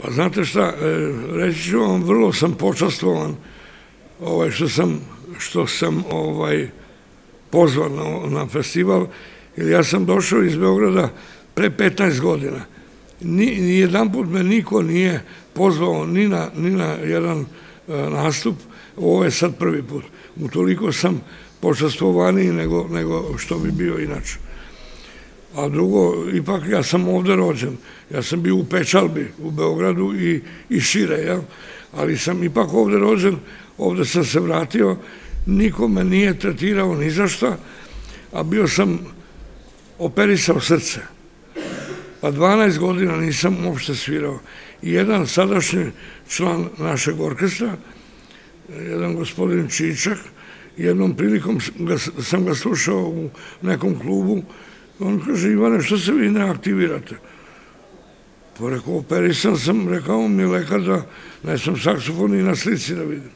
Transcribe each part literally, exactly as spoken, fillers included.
Pa znate šta, reći ću vam, vrlo sam počastvovan što sam pozvan na festival, jer ja sam došao iz Beograda pre petnaest godina. Nijedan put me niko nije pozvao ni na jedan nastup, ovo je sad prvi put. Utoliko sam počastvovaniji nego što bi bio inače. A drugo, ipak ja sam ovde rođen. Ja sam bio u Pečalbi, u Beogradu i šire, ali sam ipak ovde rođen, ovde sam se vratio, niko me nije tretirao ni za šta, a bio sam operisao srce. Pa dvanaest godina nisam uopšte svirao. I jedan sadašnji član našeg orkestra, jedan gospodin Čičak, jednom prilikom sam ga slušao u nekom klubu, on kaže: Ivane, što se vi ne aktivirate? Pa rekao, operisan sam, rekao mi je lekar da ne sam saksofon i na slici da vidim.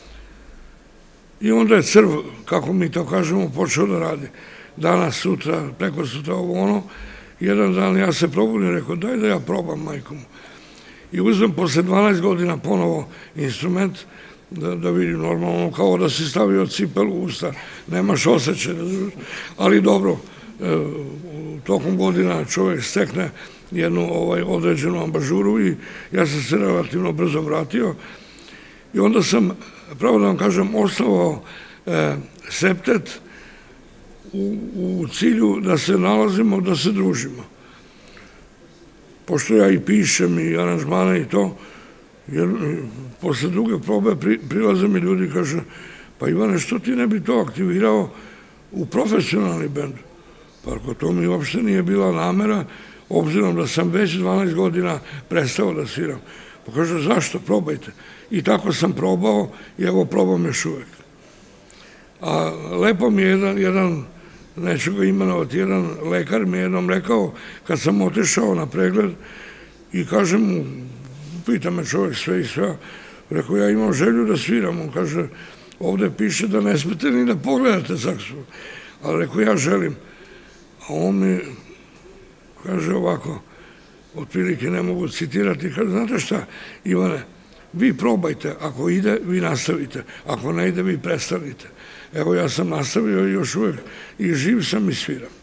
I onda je crv, kako mi to kažemo, počeo da radi. Danas, sutra, preko sutra, ovo ono. Jedan dan ja se probudim, rekao, daj da ja probam, majko mu. I uzmem posle dvanaest godina ponovo instrument, da vidim normalno, kao da si stavio cipelu u usta, nemaš osjećaj, ali dobro, tokom godina čovjek stekne jednu određenu ambažuru i ja sam se relativno brzo vratio i onda sam, pravo da vam kažem, osnovao septet u cilju da se nalazimo, da se družimo. Pošto ja i pišem i aranžmane i to, jer posle druge probe prilaze mi ljudi i kaže: pa Ivane, što ti ne bi to aktivirao u profesionalni bend? Pa ako to mi uopšte nije bila namera, obzirom da sam već dvanaest godina prestao da sviram. Pa kaže: zašto, probajte. I tako sam probao i evo probam još uvek. A lepo mi je jedan, neću ga imenovati, jedan lekar mi je jednom rekao, kad sam otišao na pregled i kaže mu, pita me čovjek sve i sve, rekao, ja imam želju da sviram. On kaže, ovde piše da ne smete ni da pogledate saksofon. Ali rekao, ja želim. A on mi kaže ovako, otprilike ne mogu citirati, kaže, znate šta, Ivane, vi probajte, ako ide, vi nastavite, ako ne ide, vi prestanite. Evo, ja sam nastavio i još uvek i živ sam i sviram.